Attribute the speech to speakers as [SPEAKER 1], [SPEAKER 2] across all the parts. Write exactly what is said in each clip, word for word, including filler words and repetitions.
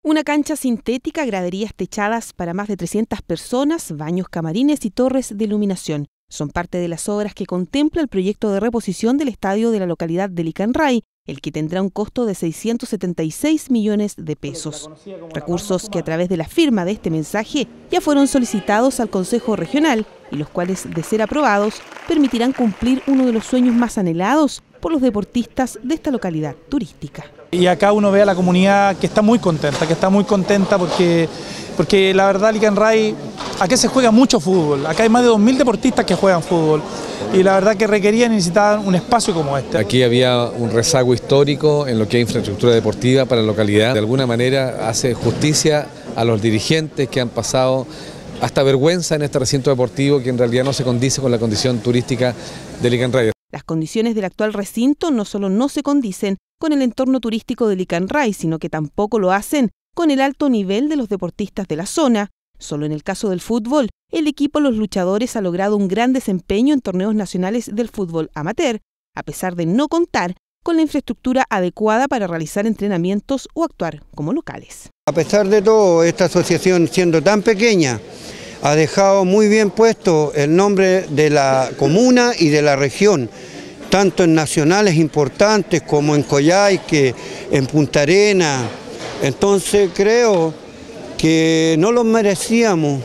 [SPEAKER 1] Una cancha sintética, graderías techadas para más de trescientas personas, baños, camarines y torres de iluminación. Son parte de las obras que contempla el proyecto de reposición del estadio de la localidad de Licanray, el que tendrá un costo de seiscientos setenta y seis millones de pesos. Recursos que a través de la firma de este mensaje ya fueron solicitados al Consejo Regional y los cuales, de ser aprobados, permitirán cumplir uno de los sueños más anhelados por los deportistas de esta localidad turística.
[SPEAKER 2] Y acá uno ve a la comunidad que está muy contenta, que está muy contenta porque, porque la verdad Licanray, acá se juega mucho fútbol, acá hay más de dos mil deportistas que juegan fútbol y la verdad que requerían y necesitaban un espacio como este.
[SPEAKER 3] Aquí había un rezago histórico en lo que es infraestructura deportiva para la localidad. De alguna manera hace justicia a los dirigentes que han pasado hasta vergüenza en este recinto deportivo que en realidad no se condice con la condición turística de Licanray.
[SPEAKER 1] Las condiciones del actual recinto no solo no se condicen con el entorno turístico de Licanray, sino que tampoco lo hacen con el alto nivel de los deportistas de la zona. Solo en el caso del fútbol, el equipo Los Luchadores ha logrado un gran desempeño en torneos nacionales del fútbol amateur, a pesar de no contar con la infraestructura adecuada para realizar entrenamientos o actuar como locales.
[SPEAKER 4] A pesar de todo, esta asociación, siendo tan pequeña, ha dejado muy bien puesto el nombre de la comuna y de la región, tanto en nacionales importantes como en Coyhaique, en Punta Arenas. Entonces creo que no los merecíamos.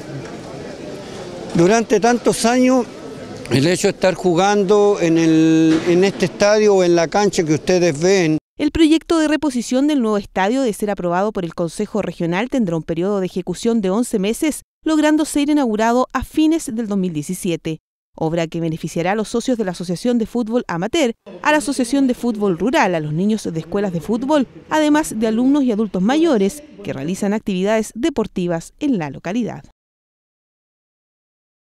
[SPEAKER 4] Durante tantos años, el hecho de estar jugando en, el, en este estadio o en la cancha que ustedes ven.
[SPEAKER 1] El proyecto de reposición del nuevo estadio, de ser aprobado por el Consejo Regional, tendrá un periodo de ejecución de once meses, logrando ser inaugurado a fines del dos mil diecisiete. Obra que beneficiará a los socios de la Asociación de Fútbol Amateur, a la Asociación de Fútbol Rural, a los niños de escuelas de fútbol, además de alumnos y adultos mayores que realizan actividades deportivas en la localidad.